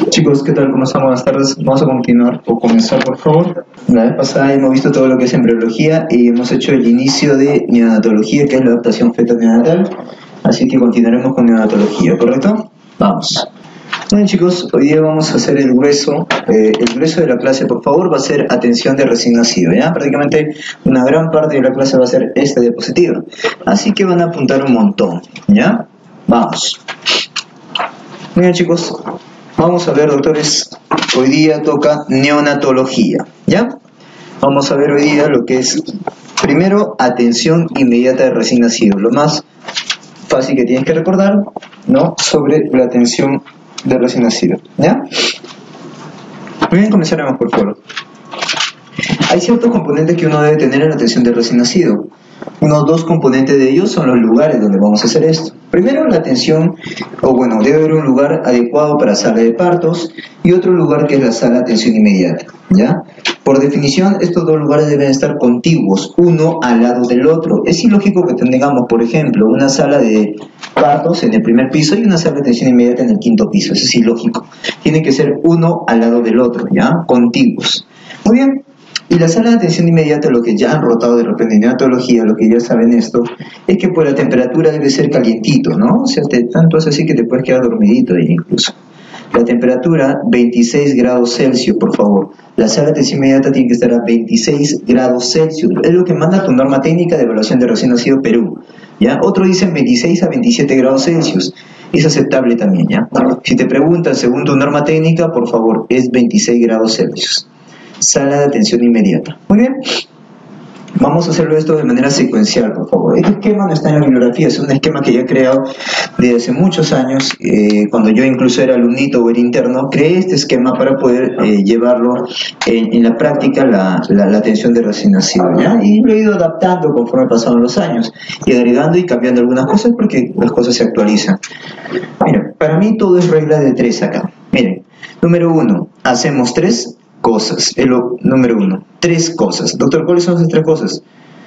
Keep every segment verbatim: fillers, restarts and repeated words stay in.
Chicos, ¿qué tal? ¿Cómo están? Buenas tardes. Vamos a continuar o comenzar, por favor. La vez pasada hemos visto todo lo que es embriología y hemos hecho el inicio de neonatología, que es la adaptación fetal neonatal. Así que continuaremos con neonatología, ¿correcto? Vamos. Bien, chicos, hoy día vamos a hacer el grueso. Eh, el grueso de la clase, por favor, va a ser atención de recién nacido, ¿ya? Prácticamente una gran parte de la clase va a ser esta diapositiva. Así que van a apuntar un montón, ¿ya? Vamos. Bien, chicos. Vamos a ver, doctores, hoy día toca neonatología, ¿ya? Vamos a ver hoy día lo que es, primero, atención inmediata de recién nacido. Lo más fácil que tienes que recordar, ¿no? Sobre la atención de recién nacido, ¿ya? Muy bien, comenzaremos, por favor. Hay ciertos componentes que uno debe tener en la atención de recién nacido. Unos dos componentes de ellos son los lugares donde vamos a hacer esto. Primero, la atención, o bueno, debe haber un lugar adecuado para sala de partos y otro lugar que es la sala de atención inmediata, ¿ya? Por definición, estos dos lugares deben estar contiguos, uno al lado del otro. Es ilógico que tengamos, por ejemplo, una sala de partos en el primer piso y una sala de atención inmediata en el quinto piso. Eso es ilógico. Tiene que ser uno al lado del otro, ¿ya? Contiguos. Muy bien. Y la sala de atención inmediata, lo que ya han rotado de repente en neonatología, lo que ya saben esto, es que pues la temperatura debe ser calientito, ¿no? O sea, te, tanto es así que te puedes quedar dormidito ahí incluso. La temperatura, veintiséis grados Celsius, por favor. La sala de atención inmediata tiene que estar a veintiséis grados Celsius. Es lo que manda tu norma técnica de evaluación de recién nacido Perú, ¿ya? Otros dicen veintiséis a veintisiete grados Celsius. Es aceptable también, ¿ya? Si te preguntan según tu norma técnica, por favor, es veintiséis grados Celsius. Sala de atención inmediata. Muy bien. Vamos a hacerlo esto de manera secuencial, por favor. Este esquema no está en la bibliografía, es un esquema que ya he creado desde hace muchos años. Eh, cuando yo incluso era alumnito o era interno, creé este esquema para poder eh, llevarlo en, en la práctica, la, la, la atención de recién nacido, ¿ya? Y lo he ido adaptando conforme pasaron los años, y agregando y cambiando algunas cosas porque las cosas se actualizan. Mira, para mí todo es regla de tres acá. Miren, número uno, hacemos tres cosas. El número uno, tres cosas. Doctor, ¿cuáles son esas tres cosas?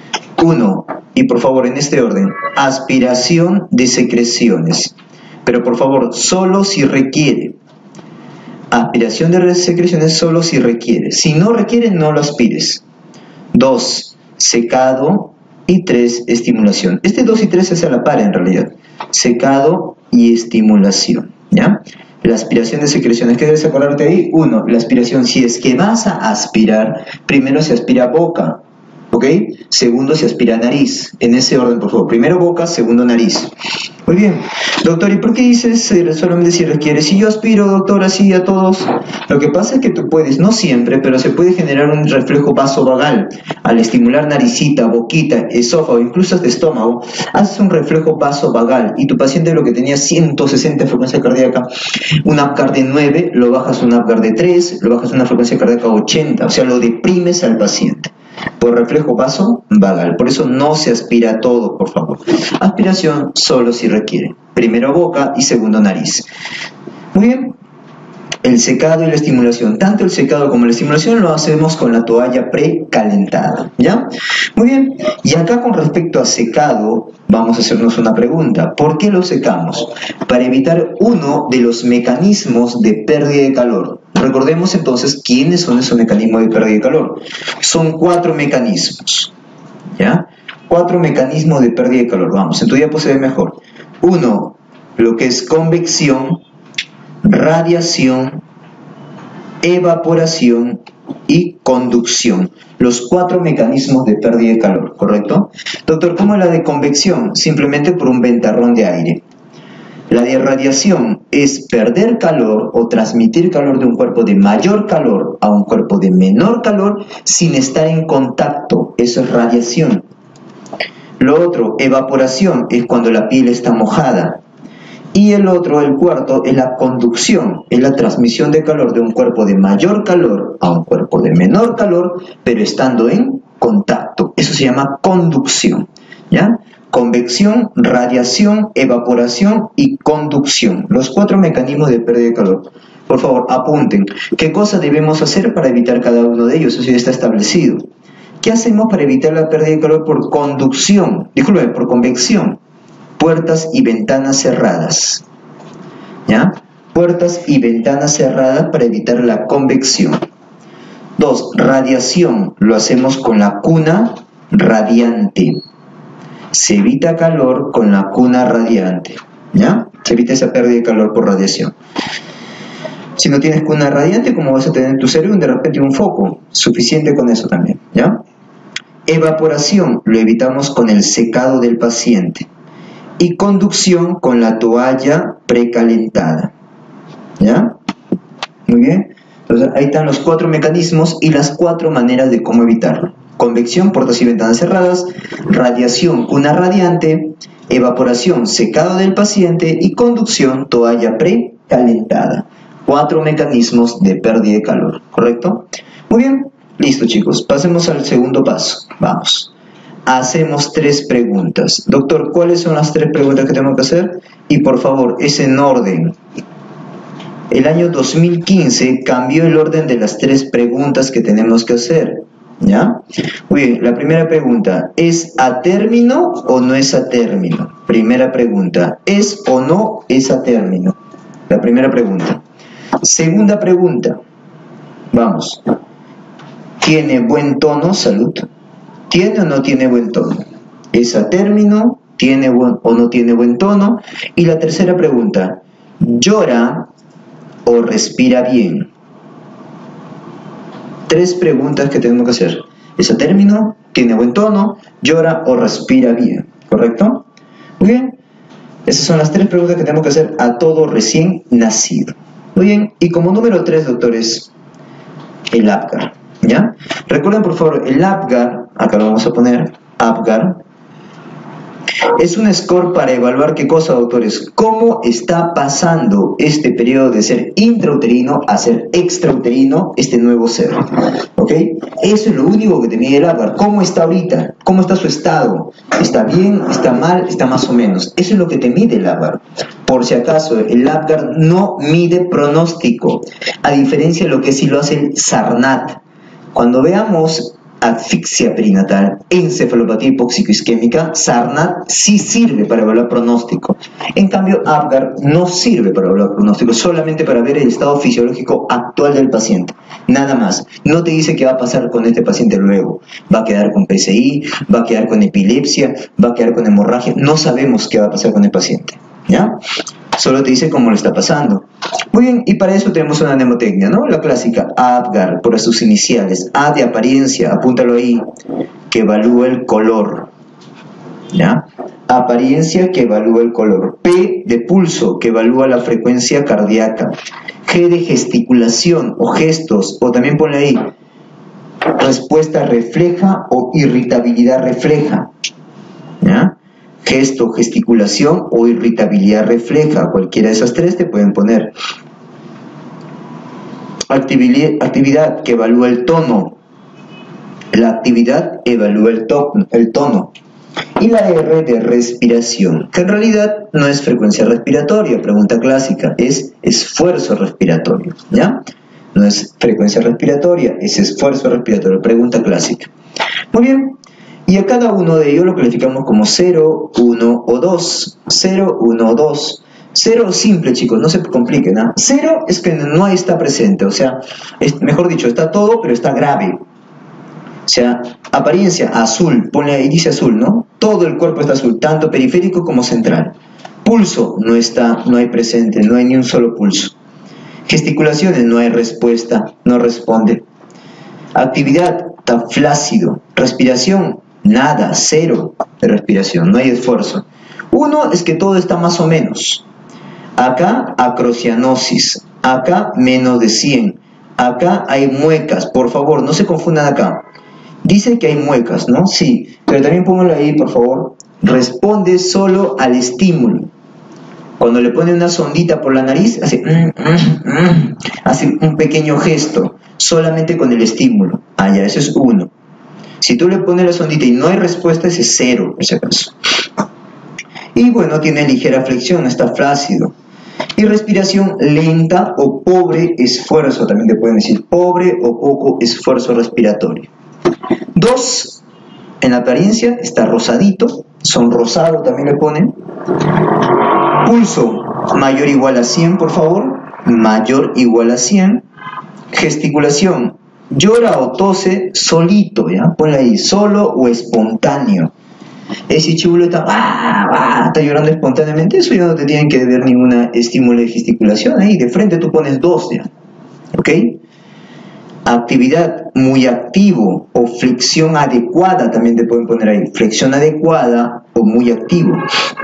Uno, y por favor en este orden, aspiración de secreciones. Pero por favor, solo si requiere. Aspiración de secreciones solo si requiere. Si no requiere, no lo aspires. Dos, secado. Y tres, estimulación. Este dos y tres se hace a la par en realidad. Secado y estimulación, ¿ya? La aspiración de secreciones, ¿qué debes acordarte ahí? Uno, la aspiración, si es que vas a aspirar, primero se aspira boca, ¿ok? Segundo se aspira nariz, en ese orden, por favor. Primero boca, segundo nariz. Muy bien. Doctor, ¿y por qué dices eh, solamente si requiere? Si yo aspiro, doctor, así a todos. Lo que pasa es que tú puedes, no siempre, pero se puede generar un reflejo vasovagal. Al estimular naricita, boquita, esófago, incluso hasta estómago, haces un reflejo vasovagal y tu paciente lo que tenía ciento sesenta frecuencia cardíaca, un Apgar de nueve, lo bajas a un Apgar de tres, lo bajas a una frecuencia cardíaca ochenta, o sea, lo deprimes al paciente. Por reflejo vasovagal. Por eso no se aspira todo, por favor. Aspiración solo si requiere. Primero boca y segundo nariz. Muy bien. El secado y la estimulación. Tanto el secado como la estimulación lo hacemos con la toalla precalentada, ¿ya? Muy bien. Y acá con respecto a secado, vamos a hacernos una pregunta. ¿Por qué lo secamos? Para evitar uno de los mecanismos de pérdida de calor. Recordemos entonces quiénes son esos mecanismos de pérdida de calor. Son cuatro mecanismos, ¿ya? Cuatro mecanismos de pérdida de calor. Vamos, en tu diapo se ve mejor. Uno, lo que es convección, radiación, evaporación y conducción. Los cuatro mecanismos de pérdida de calor, ¿correcto? Doctor, ¿cómo es la de convección? Simplemente por un ventarrón de aire. La de radiación es perder calor o transmitir calor de un cuerpo de mayor calor a un cuerpo de menor calor sin estar en contacto. Eso es radiación. Lo otro, evaporación, es cuando la piel está mojada. Y el otro, el cuarto, es la conducción, es la transmisión de calor de un cuerpo de mayor calor a un cuerpo de menor calor, pero estando en contacto. Eso se llama conducción, ¿ya? Convección, radiación, evaporación y conducción. Los cuatro mecanismos de pérdida de calor. Por favor, apunten. ¿Qué cosa debemos hacer para evitar cada uno de ellos? Eso ya está establecido. ¿Qué hacemos para evitar la pérdida de calor por conducción? Disculpen, por convección. Puertas y ventanas cerradas. ¿Ya? puertas y ventanas cerradas para evitar la convección. Dos, radiación, lo hacemos con la cuna radiante. Se evita calor con la cuna radiante, ¿ya? Se evita esa pérdida de calor por radiación. Si no tienes cuna radiante, ¿cómo vas a tener en tu cerebro de repente un foco? Suficiente con eso también, ¿ya? Evaporación, lo evitamos con el secado del paciente. Y conducción con la toalla precalentada, ¿ya? Muy bien. Entonces ahí están los cuatro mecanismos y las cuatro maneras de cómo evitarlo. Convección, puertas y ventanas cerradas. Radiación, cuna radiante. Evaporación, secado del paciente. Y conducción, toalla precalentada. Cuatro mecanismos de pérdida de calor, ¿correcto? Muy bien, listo chicos, pasemos al segundo paso. Vamos, hacemos tres preguntas. Doctor, ¿cuáles son las tres preguntas que tengo que hacer? Y por favor, es en orden. El año dos mil quince cambió el orden de las tres preguntas que tenemos que hacer, ¿ya? Muy bien, la primera pregunta, ¿es a término o no es a término? Primera pregunta, ¿es o no es a término? La primera pregunta. Segunda pregunta, vamos, ¿tiene buen tono? Salud. ¿Tiene o no tiene buen tono? ¿Es a término? ¿Tiene buen, o no tiene buen tono? Y la tercera pregunta, ¿llora o respira bien? Tres preguntas que tenemos que hacer. ¿Es a término? ¿Tiene buen tono? ¿Llora o respira bien? ¿Correcto? Muy bien. Esas son las tres preguntas que tenemos que hacer a todo recién nacido. Muy bien, y como número tres, doctores, el APGAR, ¿ya? Recuerden, por favor, el APGAR, acá lo vamos a poner, APGAR, es un score para evaluar qué cosa, doctores, cómo está pasando este periodo de ser intrauterino a ser extrauterino, este nuevo ser, ¿ok? Eso es lo único que te mide el APGAR, cómo está ahorita, cómo está su estado, está bien, está mal, está más o menos, eso es lo que te mide el APGAR. Por si acaso, el APGAR no mide pronóstico, a diferencia de lo que sí lo hace el SARNAT. Cuando veamos asfixia perinatal, encefalopatía hipóxico-isquémica, SARNAT sí sirve para evaluar pronóstico. En cambio, APGAR no sirve para evaluar pronóstico, solamente para ver el estado fisiológico actual del paciente. Nada más. No te dice qué va a pasar con este paciente luego. Va a quedar con P C I, va a quedar con epilepsia, va a quedar con hemorragia. No sabemos qué va a pasar con el paciente, ¿ya? Solo te dice cómo lo está pasando. Muy bien, y para eso tenemos una mnemotecnia, ¿no? La clásica, APGAR, por sus iniciales. A de apariencia, apúntalo ahí, que evalúa el color, ¿ya? Apariencia, que evalúa el color. P de pulso, que evalúa la frecuencia cardíaca. G de gesticulación o gestos, o también ponle ahí, respuesta refleja o irritabilidad refleja, ¿ya? Gesto, gesticulación o irritabilidad refleja, cualquiera de esas tres te pueden poner. Actividad, actividad que evalúa el tono. La actividad evalúa el, to el tono. Y la R de respiración, que en realidad no es frecuencia respiratoria, pregunta clásica, es esfuerzo respiratorio, ¿ya? No es frecuencia respiratoria, es esfuerzo respiratorio, pregunta clásica. Muy bien. Y a cada uno de ellos lo calificamos como cero, uno o dos. cero, uno o dos. cero simple, chicos, no se compliquen, ¿eh? cero es que no está presente, o sea, es, mejor dicho, está todo, pero está grave. O sea, apariencia azul, ponle ahí, dice azul, ¿no? Todo el cuerpo está azul, tanto periférico como central. Pulso, no está, no hay presente, no hay ni un solo pulso. Gesticulaciones, no hay respuesta, no responde. Actividad, está flácido. Respiración, nada, cero de respiración, no hay esfuerzo. Uno es que todo está más o menos. Acá, acrocianosis. Acá, menos de cien. Acá hay muecas. Por favor, no se confundan acá. Dice que hay muecas, ¿no? Sí, pero también pónganlo ahí, por favor. Responde solo al estímulo. Cuando le ponen una sondita por la nariz, hace, mm, mm, mm, hace un pequeño gesto, solamente con el estímulo. Ah, ya, eso es uno. Si tú le pones la sondita y no hay respuesta, ese es cero, por si acaso. Y bueno, tiene ligera flexión, está flácido. Y respiración lenta o pobre esfuerzo, también te pueden decir pobre o poco esfuerzo respiratorio. Dos, en la apariencia está rosadito, sonrosado también le ponen. Pulso mayor o igual a cien, por favor. mayor o igual a cien. Gesticulación, llora o tose solito, ¿ya? Ponle ahí, solo o espontáneo. Ese chibulo está, ¡ah, ah! Está llorando espontáneamente, eso ya no te tienen que ver ninguna estímulo de gesticulación. Ahí de frente tú pones dos, ¿ya? ¿Ok? Actividad muy activo o flexión adecuada, también te pueden poner ahí, flexión adecuada o muy activo.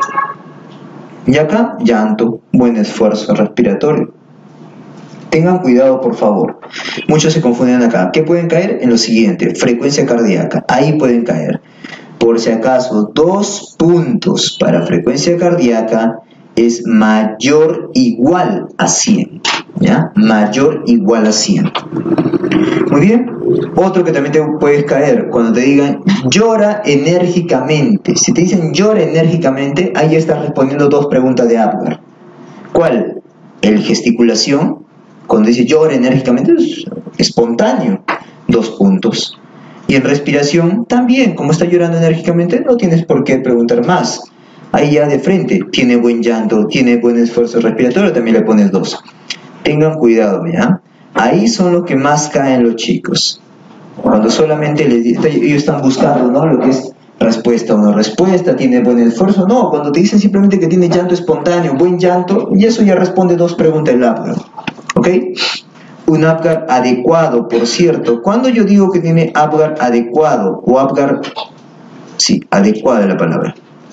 Y acá, llanto, buen esfuerzo respiratorio. Tengan cuidado, por favor. Muchos se confunden acá. ¿Qué pueden caer? En lo siguiente, frecuencia cardíaca. Ahí pueden caer. Por si acaso, dos puntos para frecuencia cardíaca es mayor o igual a cien. ¿Ya? Mayor o igual a cien. Muy bien. Otro que también te puedes caer cuando te digan llora enérgicamente. Si te dicen llora enérgicamente, ahí estás respondiendo dos preguntas de Apgar. ¿Cuál? El gesticulación. Cuando dice llora enérgicamente, es espontáneo. Dos puntos. Y en respiración también, como está llorando enérgicamente, no tienes por qué preguntar más. Ahí ya de frente, tiene buen llanto, tiene buen esfuerzo respiratorio, también le pones dos. Tengan cuidado, ¿ya? Ahí son los que más caen los chicos. Cuando solamente les, ellos están buscando, ¿no? Lo que es respuesta o no respuesta, tiene buen esfuerzo. No, cuando te dicen simplemente que tiene llanto espontáneo, buen llanto, y eso ya responde dos preguntas del Apgar. ¿Ok? Un Apgar adecuado, por cierto. Cuando yo digo que tiene Apgar adecuado o Apgar, sí, adecuada es la palabra,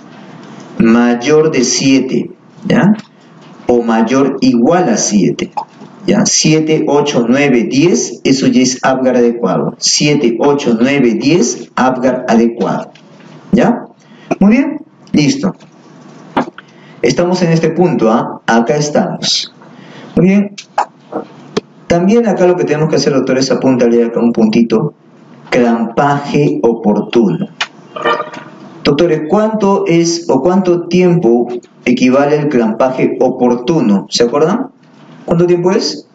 mayor de siete, ¿ya? O mayor o igual a siete, ¿ya? siete, ocho, nueve, diez, eso ya es Apgar adecuado. siete, ocho, nueve, diez, Apgar adecuado, ¿ya? Muy bien, listo. Estamos en este punto, ¿ah? ¿eh? Acá estamos. Muy bien. También acá lo que tenemos que hacer, doctor, es apuntarle acá un puntito. Clampaje oportuno. Doctores, ¿cuánto es o cuánto tiempo equivale el clampaje oportuno? ¿Se acuerdan? ¿Cuánto tiempo es?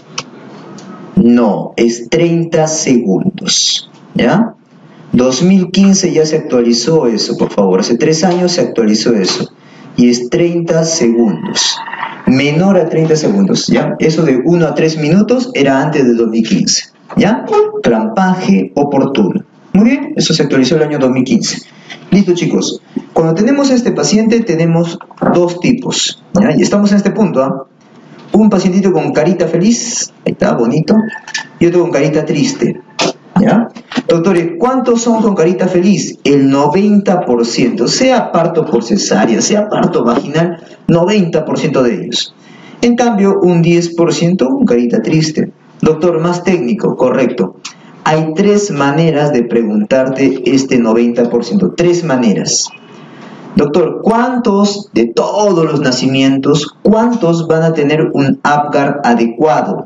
No, es treinta segundos. ¿Ya? dos mil quince ya se actualizó eso, por favor. Hace tres años se actualizó eso. Y es treinta segundos. Menor a treinta segundos, ¿ya? Eso de uno a tres minutos era antes de dos mil quince, ¿ya? Clampaje oportuno. Muy bien, eso se actualizó el año dos mil quince. Listo, chicos. Cuando tenemos a este paciente, tenemos dos tipos, ¿ya? Y estamos en este punto, ¿ah? ¿eh? Un pacientito con carita feliz, ahí está, bonito, y otro con carita triste, ¿ya? Doctores, ¿cuántos son con carita feliz? El noventa por ciento, sea parto por cesárea, sea parto vaginal, noventa por ciento de ellos. En cambio, un diez por ciento con carita triste. Doctor, más técnico, correcto. Hay tres maneras de preguntarte este noventa por ciento, tres maneras. Doctor, ¿cuántos de todos los nacimientos, cuántos van a tener un Apgar adecuado?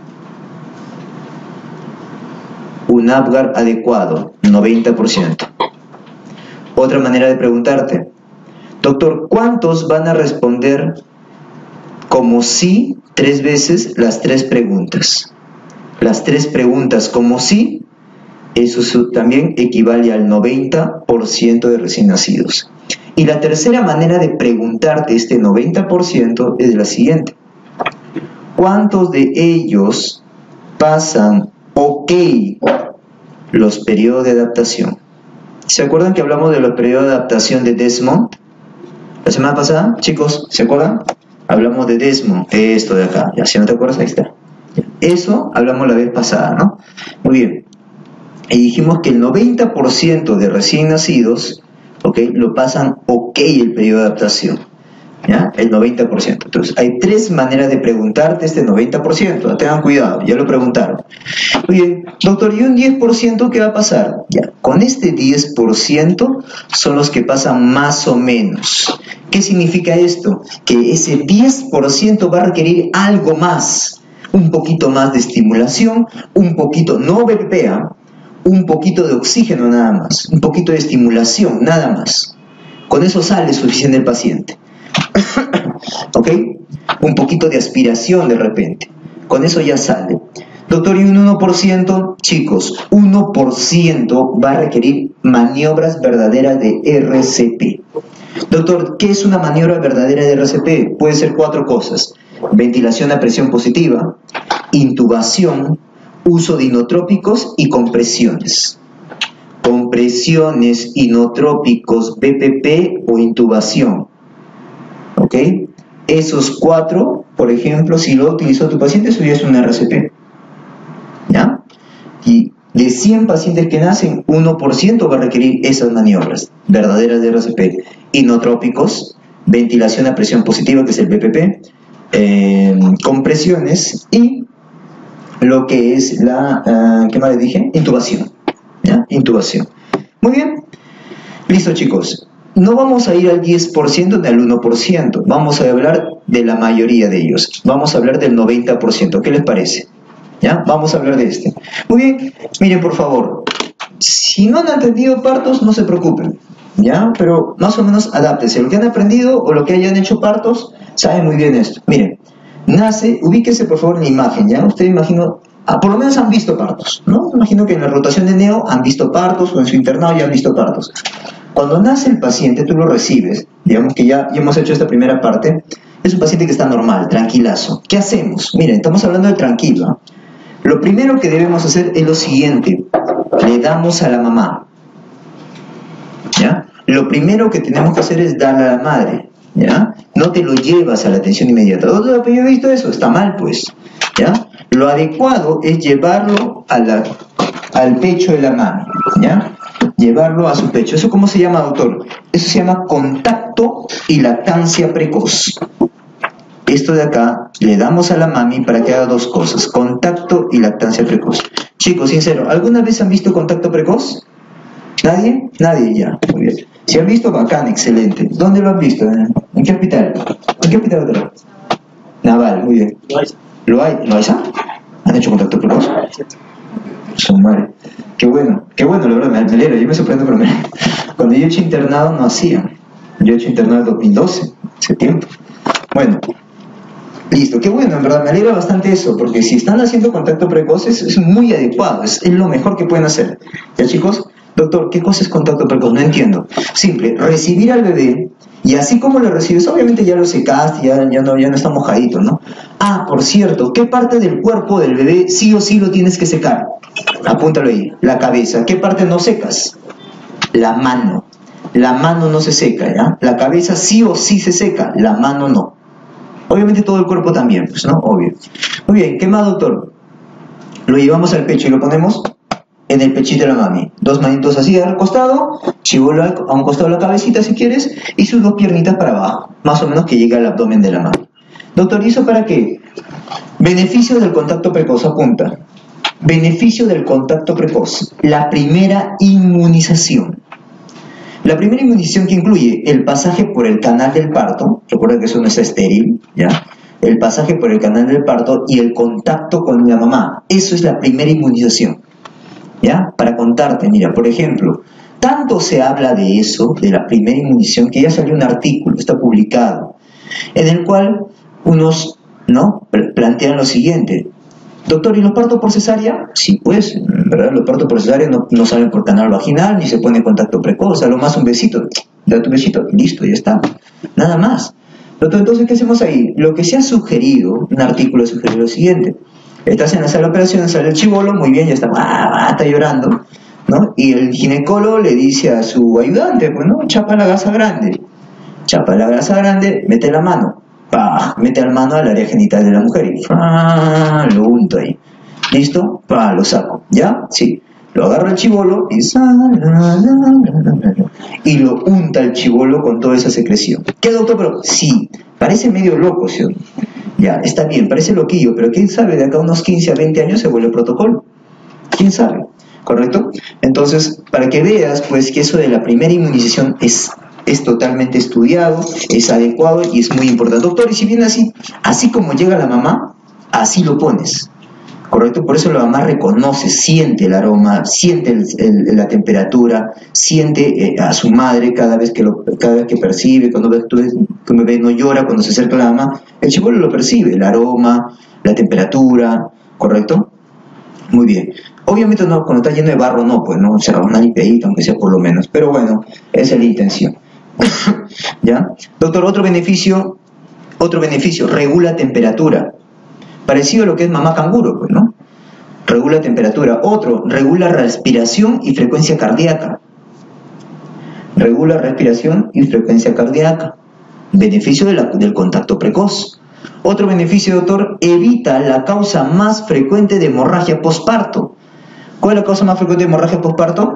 Un Apgar adecuado, noventa por ciento. Otra manera de preguntarte, doctor, ¿cuántos van a responder como sí tres veces las tres preguntas? Las tres preguntas como sí, eso también equivale al noventa por ciento de recién nacidos. Y la tercera manera de preguntarte este noventa por ciento es la siguiente. ¿Cuántos de ellos pasan ok los periodos de adaptación? ¿Se acuerdan que hablamos de los periodos de adaptación de Desmond? La semana pasada, chicos, ¿se acuerdan? Hablamos de Desmond, esto de acá. Ya, si no te acuerdas, ahí está. Eso hablamos la vez pasada, ¿no? Muy bien. Y dijimos que el noventa por ciento de recién nacidos, ¿ok?, lo pasan ok el periodo de adaptación. ¿Ya? El noventa por ciento. Entonces, hay tres maneras de preguntarte este noventa por ciento. Tengan cuidado, ya lo preguntaron. Muy bien, doctor, ¿y un diez por ciento qué va a pasar? Ya, con este diez por ciento son los que pasan más o menos. ¿Qué significa esto? Que ese diez por ciento va a requerir algo más. Un poquito más de estimulación, un poquito, no B P P, ¿eh? Un poquito de oxígeno nada más, un poquito de estimulación nada más. Con eso sale suficiente el paciente. ¿Ok? Un poquito de aspiración de repente. Con eso ya sale. Doctor, ¿y un uno por ciento? Chicos, uno por ciento va a requerir maniobras verdaderas de R C P. Doctor, ¿qué es una maniobra verdadera de R C P? Puede ser cuatro cosas. ventilación a presión positiva, intubación, uso de inotrópicos y compresiones. Compresiones, inotrópicos, B P P o intubación. ¿Ok? Esos cuatro, por ejemplo, si lo utilizó tu paciente, eso ya es un R C P. ¿Ya? Y de cien pacientes que nacen, uno por ciento va a requerir esas maniobras verdaderas de R C P. Inotrópicos, ventilación a presión positiva, que es el B P P, eh, compresiones y lo que es la, uh, ¿qué más les dije? Intubación. ¿Ya? Intubación. Muy bien. Listo, chicos. No vamos a ir al diez por ciento ni al uno por ciento. Vamos a hablar de la mayoría de ellos. Vamos a hablar del noventa por ciento. ¿Qué les parece? ¿Ya? Vamos a hablar de este. Muy bien. Miren, por favor. Si no han entendido partos, no se preocupen. ¿Ya? Pero más o menos adáptense. Lo que han aprendido o lo que hayan hecho partos, saben muy bien esto. Miren. Nace, ubíquese por favor en la imagen. ¿Ya? Usted imagino... Ah, por lo menos han visto partos, ¿no? Imagino que en la rotación de neo han visto partos o en su internado ya han visto partos. Cuando nace el paciente, tú lo recibes, digamos que ya, ya hemos hecho esta primera parte, es un paciente que está normal, tranquilazo. ¿Qué hacemos? Miren, estamos hablando de tranquilo. Lo primero que debemos hacer es lo siguiente, le damos a la mamá, ¿ya? Lo primero que tenemos que hacer es darle a la madre, ¿ya? No te lo llevas a la atención inmediata. Oh, yo he visto eso, está mal pues, ¿ya? Lo adecuado es llevarlo a la, al pecho de la mami, ¿ya? Llevarlo a su pecho. ¿Eso cómo se llama, doctor? Eso se llama contacto y lactancia precoz. Esto de acá le damos a la mami para que haga dos cosas, contacto y lactancia precoz. Chicos, sincero, ¿alguna vez han visto contacto precoz? ¿Nadie? Nadie, ya. Muy bien. Si han visto, bacán, excelente. ¿Dónde lo han visto? ¿En qué hospital? ¿En qué hospital, doctor? Naval, muy bien. ¿Lo hay? ¿Lo hay? ¿Han hecho contacto precoz? Su madre. Qué bueno, qué bueno, la verdad, me alegro. Yo me sorprendo, pero me... cuando yo he hecho internado no hacía. Yo he hecho internado en dos mil doce, hace tiempo. Bueno, listo, qué bueno, en verdad, me alegra bastante eso, porque si están haciendo contacto precoz es, es muy adecuado, es, es lo mejor que pueden hacer. ¿Ya, chicos? Doctor, ¿qué cosa es contacto precoz? No entiendo. Simple, recibir al bebé. Y así como lo recibes, obviamente ya lo secaste, ya, ya, no, ya no está mojadito, ¿no? Ah, por cierto, ¿qué parte del cuerpo del bebé sí o sí lo tienes que secar? Apúntalo ahí, la cabeza. ¿Qué parte no secas? La mano. La mano no se seca, ¿ya? La cabeza sí o sí se seca, la mano no. Obviamente todo el cuerpo también, pues, ¿no? Obvio. Muy bien, ¿qué más, doctor? Lo llevamos al pecho y lo ponemos en el pechito de la mami. Dos manitos así al costado, chibolo a un costado de la cabecita si quieres, y sus dos piernitas para abajo, más o menos que llegue al abdomen de la mami. Doctor, ¿y eso para qué? Beneficios del contacto precoz, apunta. Beneficio del contacto precoz. La primera inmunización. La primera inmunización que incluye el pasaje por el canal del parto, recuerda que eso no es estéril, ¿ya? El pasaje por el canal del parto y el contacto con la mamá. Eso es la primera inmunización. ¿Ya? Para contarte, mira, por ejemplo, tanto se habla de eso, de la primera inmunización, que ya salió un artículo, está publicado, en el cual unos, ¿no?, plantean lo siguiente. Doctor, ¿y los partos por cesárea? Sí, pues, en verdad, los partos por cesárea no, no salen por canal vaginal, ni se pone en contacto precoz, a lo más un besito, da tu besito, listo, ya está, nada más. Doctor, entonces, ¿qué hacemos ahí? Lo que se ha sugerido, un artículo sugiere lo siguiente. Estás en la sala de operaciones, sale el chibolo, muy bien, ya está, ah, está llorando, ¿no? Y el ginecólogo le dice a su ayudante, pues, ¿no? Chapa la gasa grande. Chapa la gasa grande, mete la mano. ¡Pah! Mete la mano al área genital de la mujer y ¡pah! Lo unto ahí. ¿Listo? ¡Pah! Lo saco. ¿Ya? Sí. Lo agarra el chibolo y, y lo unta el chibolo con toda esa secreción. ¿Qué, doctor? Pero sí, parece medio loco, ¿sí? Ya, está bien, parece loquillo, pero quién sabe, de acá a unos quince a veinte años se vuelve protocolo. ¿Quién sabe? ¿Correcto? Entonces, para que veas, pues, que eso de la primera inmunización es, es totalmente estudiado, es adecuado y es muy importante. Doctor, y si viene así, así como llega la mamá, así lo pones. ¿Correcto? Por eso la mamá reconoce, siente el aroma, siente el, el, la temperatura, siente eh, a su madre cada vez que lo, cada vez que percibe, cuando ves, tú ves que un bebé no llora cuando se acerca a la mamá, el chibolo lo percibe, el aroma, la temperatura, ¿correcto? Muy bien. Obviamente no, cuando está lleno de barro no, pues no, o sea, una limpiadita, aunque sea por lo menos, pero bueno, esa es la intención. ¿Ya? Doctor, otro beneficio, Otro beneficio, regula temperatura. Parecido a lo que es mamá canguro, pues, ¿no? Regula temperatura. Otro, regula respiración y frecuencia cardíaca. Regula respiración y frecuencia cardíaca. Beneficio de la, del contacto precoz. Otro beneficio, doctor, evita la causa más frecuente de hemorragia posparto. ¿Cuál es la causa más frecuente de hemorragia posparto?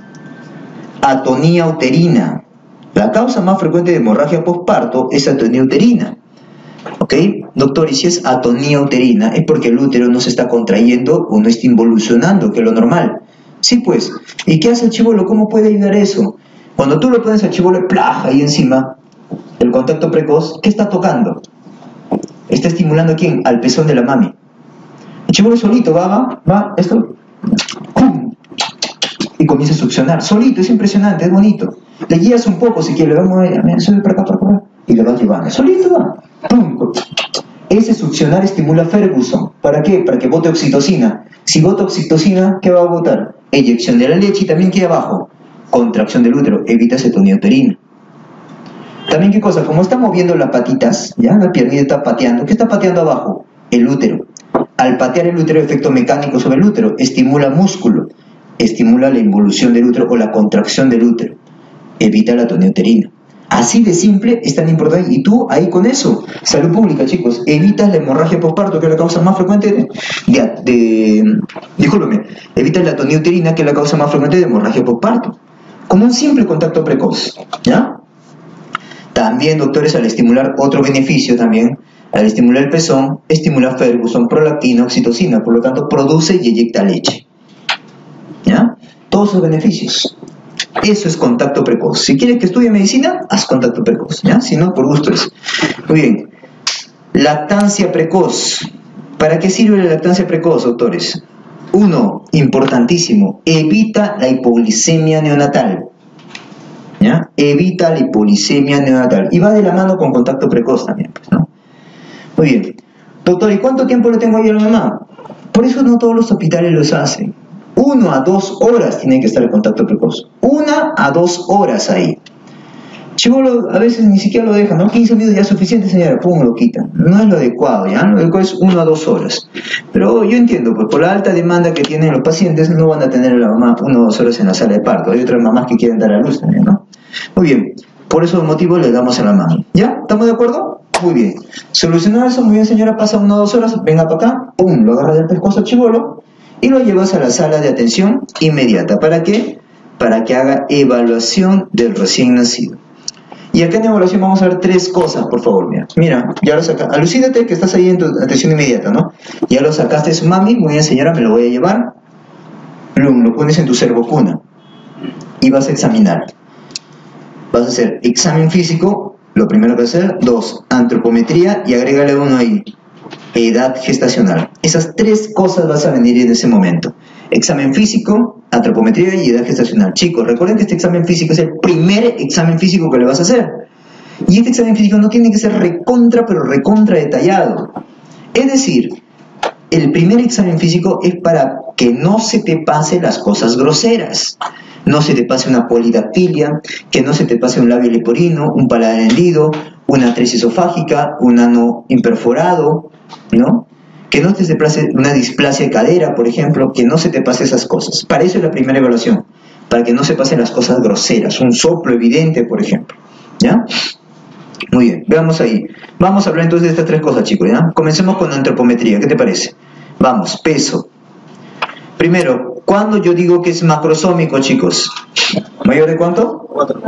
Atonía uterina. La causa más frecuente de hemorragia posparto es atonía uterina. ¿Ok? Doctor, y si es atonía uterina, es porque el útero no se está contrayendo o no está involucionando, que es lo normal. Sí, pues. ¿Y qué hace el chibolo? ¿Cómo puede ayudar eso? Cuando tú lo pones al chibolo, ¡plaj! Ahí encima, el contacto precoz, ¿qué está tocando? Está estimulando ¿a quién? Al pezón de la mami. El chibolo solito va, va, va, esto, ¡pum! Y comienza a succionar. Solito, es impresionante, es bonito. Le guías un poco si quieres, le vamos a ver, sube para acá, para acá, y le vas llevando. Solito va. ¡Pum! Ese succionar estimula Ferguson. ¿Para qué? Para que bote oxitocina. Si bota oxitocina, ¿qué va a botar? Eyección de la leche y también ¿qué abajo? Contracción del útero, evita atonía uterina. También, ¿qué cosa? Como está moviendo las patitas, ya la piernita está pateando, ¿qué está pateando abajo? El útero. Al patear el útero, efecto mecánico sobre el útero, estimula músculo, estimula la involución del útero o la contracción del útero, evita la atonía uterina. Así de simple, es tan importante. Y tú, ahí con eso, salud pública, chicos, evitas la hemorragia posparto, que es la causa más frecuente de, de, de discúlpeme, evitas la atonía uterina, que es la causa más frecuente de hemorragia posparto. Como un simple contacto precoz, ¿ya? También, doctores, al estimular otro beneficio también, al estimular el pezón, estimula Ferguson, prolactina, oxitocina, por lo tanto produce y eyecta leche. ¿Ya? Todos sus beneficios. Eso es contacto precoz. Si quieres que estudie medicina, haz contacto precoz, ¿ya? Si no, por gusto es. Muy bien. Lactancia precoz. ¿Para qué sirve la lactancia precoz, doctores? Uno, importantísimo, evita la hipoglicemia neonatal. ¿Ya? Evita la hipoglicemia neonatal. Y va de la mano con contacto precoz también, pues, ¿no? Muy bien. Doctor, ¿y cuánto tiempo le tengo ahí a la mamá? Por eso no todos los hospitales los hacen. Uno a dos horas tiene que estar el contacto precoz. Una a dos horas ahí. Chibolo a veces ni siquiera lo dejan, ¿no? quince minutos ya es suficiente, señora, pum, lo quitan. No es lo adecuado, ¿ya? Lo adecuado es una a dos horas. Pero yo entiendo, pues por la alta demanda que tienen los pacientes, no van a tener a la mamá una o dos horas en la sala de parto. Hay otras mamás que quieren dar a luz también, ¿no? Muy bien, por esos motivos le damos a la mami. ¿Ya? ¿Estamos de acuerdo? Muy bien. Solucionado eso, muy bien, señora, pasa una o dos horas, venga para acá, pum, lo agarra del pescozo al chibolo y lo llevas a la sala de atención inmediata. ¿Para qué? Para que haga evaluación del recién nacido. Y acá en evaluación vamos a ver tres cosas, por favor, mira. Mira, ya lo sacaste. Alucínate que estás ahí en tu atención inmediata, ¿no? Ya lo sacaste su mami, muy bien, señora, me lo voy a llevar. Plum, lo pones en tu cervocuna y vas a examinar. Vas a hacer examen físico, lo primero que vas a hacer. Dos, antropometría y agrégale uno ahí, edad gestacional. Esas tres cosas vas a venir en ese momento. Examen físico, antropometría y edad gestacional. Chicos, recuerden que este examen físico es el primer examen físico que le vas a hacer. Y este examen físico no tiene que ser recontra, pero recontra detallado. Es decir, el primer examen físico es para que no se te pase las cosas groseras. No se te pase una polidactilia, que no se te pase un labio leporino, un paladar hendido, una atresia esofágica, un ano imperforado, ¿no? Que no te pase una displasia de cadera, por ejemplo, que no se te pase esas cosas. Para eso es la primera evaluación, para que no se pasen las cosas groseras, un soplo evidente, por ejemplo, ¿ya? Muy bien, veamos ahí. Vamos a hablar entonces de estas tres cosas, chicos, ¿ya? Comencemos con la antropometría, ¿qué te parece? Vamos, peso. Primero, ¿cuándo yo digo que es macrosómico, chicos? ¿Mayor de cuánto? Cuatro.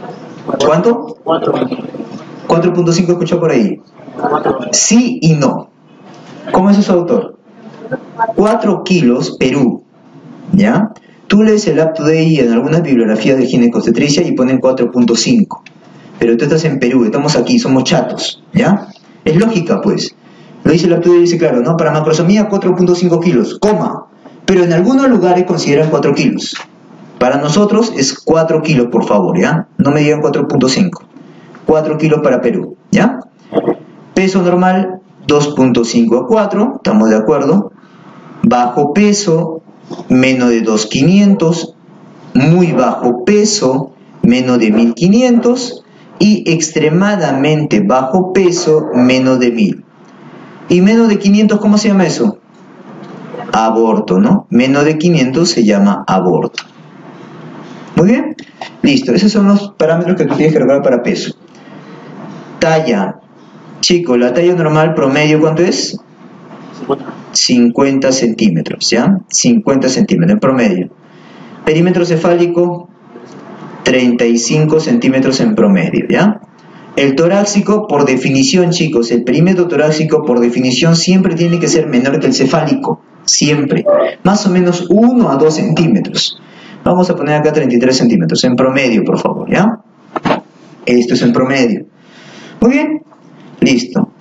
¿Cuánto? Cuatro. cuatro punto cinco escuchó por ahí. Cuatro. Sí y no. ¿Cómo es su autor? cuatro kilos, Perú. ¿Ya? Tú lees el UpToDate en algunas bibliografías de ginecobstetricia y ponen cuatro punto cinco. Pero tú estás en Perú, estamos aquí, somos chatos. ¿Ya? Es lógica, pues. Lo dice el UpToDate y dice, claro, ¿no? Para macrosomía cuatro punto cinco kilos, coma. Pero en algunos lugares consideran cuatro kilos. Para nosotros es cuatro kilos, por favor, ¿ya? No me digan cuatro punto cinco. cuatro kilos para Perú, ¿ya? Peso normal, dos punto cinco a cuatro, ¿estamos de acuerdo? Bajo peso, menos de dos mil quinientos. Muy bajo peso, menos de mil quinientos. y extremadamente bajo peso, menos de mil. Y menos de quinientos, ¿cómo se llama eso? Aborto, ¿no? Menos de quinientos se llama aborto. Muy bien, listo. Esos son los parámetros que tú tienes que recordar para peso. Talla. Chicos, la talla normal promedio, ¿cuánto es? cincuenta centímetros, ¿ya? cincuenta centímetros en promedio. Perímetro cefálico, treinta y cinco centímetros en promedio, ¿ya? El torácico, por definición, chicos, el perímetro torácico, por definición, siempre tiene que ser menor que el cefálico. Siempre. Más o menos uno a dos centímetros. Vamos a poner acá treinta y tres centímetros, en promedio, por favor, ¿ya? Esto es en promedio. Muy bien. Listo.